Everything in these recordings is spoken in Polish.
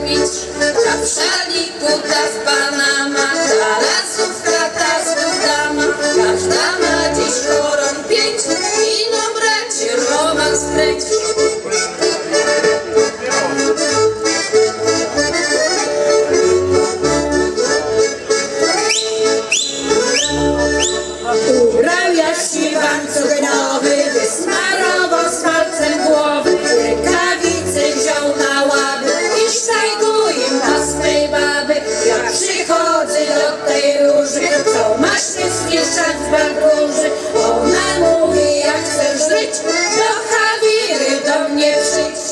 pić, a w szaliku ta w Panama, talasówka, ta znów dama. Każda ma dziś koron 5, ino bracie, romans kręci. Ubrał Jasi łańcuch nowy, wysmarował z palcem głowy, rękawice wziął na łaby i sztajguje im na swej baby. Ja przychodzę do tej róży, co masz ty mieszać w Balgórze. Ona mówi, jak chcesz żyć, do Hawiry do mnie przyjdź.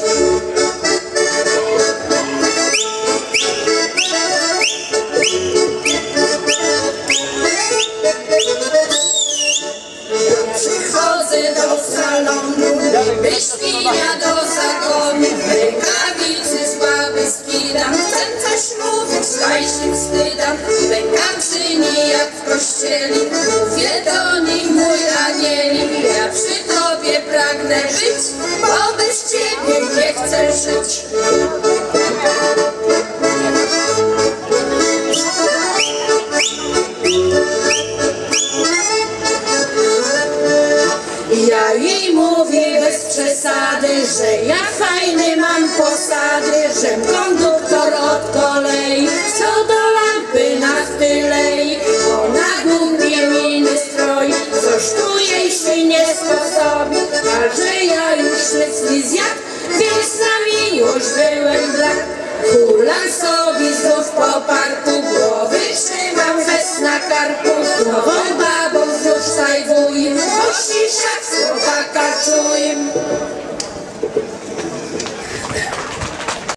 Przychodzę do salonu, wyśpina do zagonu, rękawicy z baby skidam. Chcę coś mówić, staj się wstydam, rękam czyni jak w kościeli. Mówię do nich, mój anieli, ja przy tobie pragnę być, bo bez ciebie nie chcę żyć. Ja jej mówię bez przesady, że ja fajny mam posady, żem konduktor od kolei, co do lampy nafty lei. Ona głupie miny stroi, coś tu jej się nie sposobi, a że ja już szlecki zjadł, więc na miłość byłem brak. Hulam sobie znów po parku, głowy trzymam fest na karku, nową